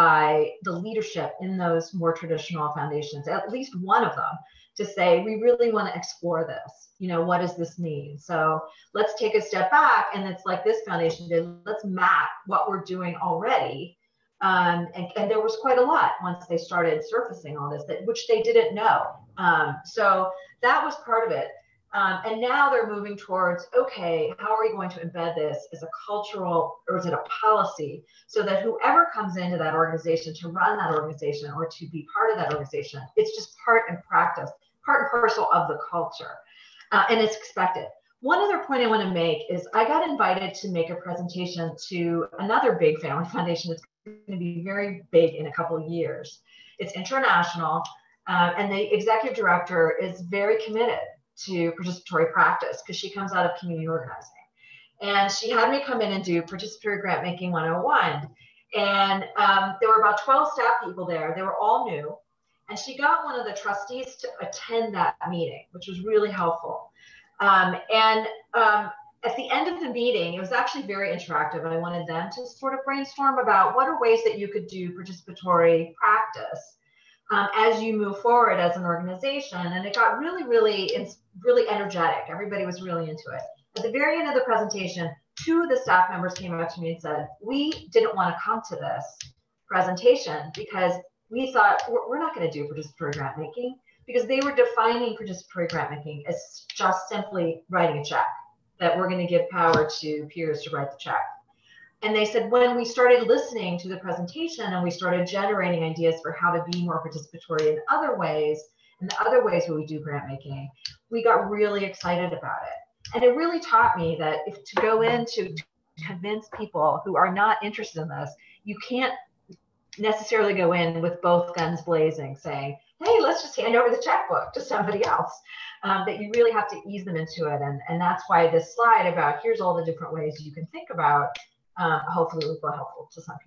by the leadership in those more traditional foundations, at least one of them, to say, we really want to explore this. You know, what does this mean? So let's take a step back, and it's like this foundation did, let's map what we're doing already. Um, and, and there was quite a lot once they started surfacing all this, that, which they didn't know. Um, so that was part of it. Um, and now they're moving towards, okay, how are we going to embed this as a cultural, or is it a policy, so that whoever comes into that organization to run that organization or to be part of that organization, it's just part and practice, part and parcel of the culture, uh, and it's expected. One other point I want to make is I got invited to make a presentation to another big family foundation that's going to be very big in a couple of years. It's international, uh, and the executive director is very committed to participatory practice because she comes out of community organizing. And she had me come in and do Participatory Grantmaking one oh one. And um, there were about twelve staff people there. They were all new. And she got one of the trustees to attend that meeting, which was really helpful. Um, and um, at the end of the meeting, it was actually very interactive. I wanted them to sort of brainstorm about what are ways that you could do participatory practice um, as you move forward as an organization. And it got really, really, really energetic. Everybody was really into it. At the very end of the presentation, two of the staff members came up to me and said, we didn't want to come to this presentation because we thought we're, we're not going to do participatory grant making, because they were defining participatory grant making as just simply writing a check, that we're going to give power to peers to write the check. And they said, when we started listening to the presentation and we started generating ideas for how to be more participatory in other ways, and the other ways where we do grant making, we got really excited about it. And it really taught me that if to go in to convince people who are not interested in this, you can't necessarily go in with both guns blazing saying, hey, let's just hand over the checkbook to somebody else. Um, that you really have to ease them into it. And, and that's why this slide about here's all the different ways you can think about, um, hopefully will be helpful to some people.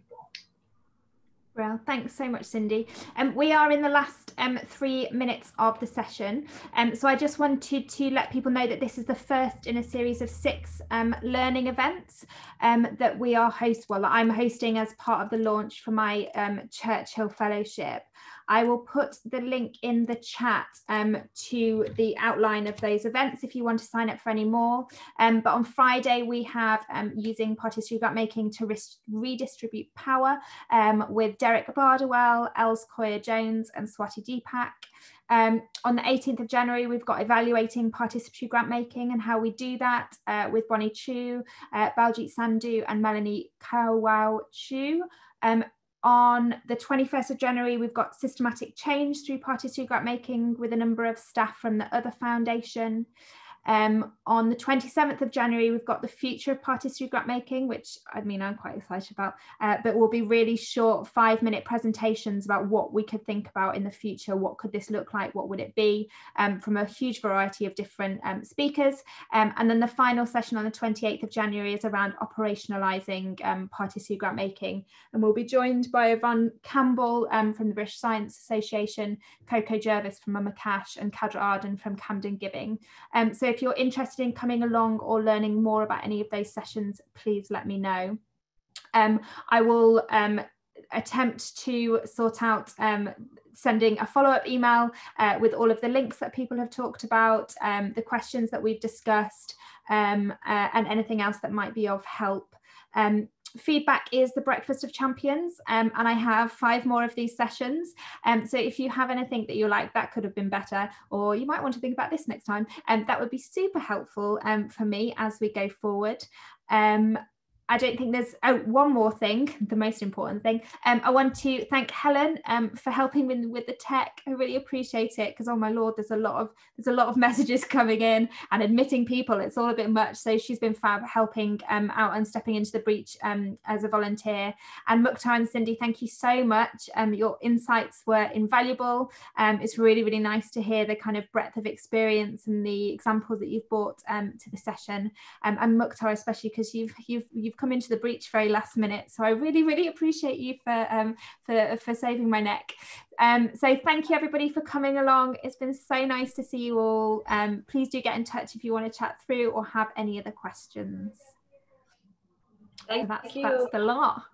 Well, thanks so much, Cindy. Um, we are in the last um, three minutes of the session. Um, so I just wanted to let people know that this is the first in a series of six um, learning events um, that we are host. Well, I'm hosting as part of the launch for my um, Churchill Fellowship. I will put the link in the chat um, to the outline of those events if you want to sign up for any more. Um, but on Friday, we have um, using participatory grantmaking to redistribute power um, with Derek Bardwell, Els Coyer-Jones and Swati Deepak. Um, on the eighteenth of January, we've got evaluating participatory grantmaking and how we do that uh, with Bonnie Chu, uh, Baljit Sandhu and Melanie Kawau Chu. Um, On the twenty-first of January, we've got systematic change through participatory grantmaking with a number of staff from the other foundation. Um, on the twenty-seventh of January, we've got the future of participatory grantmaking, which I mean, I'm quite excited about, uh, but will be really short five minute presentations about what we could think about in the future. What could this look like? What would it be? Um, from a huge variety of different um, speakers. Um, and then the final session on the twenty-eighth of January is around operationalizing um, participatory grantmaking. And we'll be joined by Yvonne Campbell um, from the British Science Association, Coco Jervis from Kocache and Kadra Arden from Camden Giving. Um, so if you're interested in coming along or learning more about any of those sessions, please let me know. Um, I will um, attempt to sort out um, sending a follow-up email uh, with all of the links that people have talked about, um, the questions that we've discussed, um, uh, and anything else that might be of help. Um, Feedback is the breakfast of champions, um, and I have five more of these sessions. Um, so if you have anything that you're like, that could have been better, or you might want to think about this next time, um, that would be super helpful um, for me as we go forward. Um, I don't think there's, oh, one more thing, the most important thing. Um, I want to thank Helen um, for helping me with the tech. I really appreciate it because, oh my Lord, there's a lot of there's a lot of messages coming in and admitting people. It's all a bit much. So she's been fab helping um, out and stepping into the breach um, as a volunteer. And Moukhtar and Cindy, thank you so much. Um, your insights were invaluable. Um, it's really, really nice to hear the kind of breadth of experience and the examples that you've brought um, to the session. Um, and Moukhtar, especially because you've you've you've come into the breach very last minute, so I really really appreciate you for um for for saving my neck. Um so thank you everybody for coming along. It's been so nice to see you all. Um please do get in touch if you want to chat through or have any other questions. Thank so that's you. that's the lot.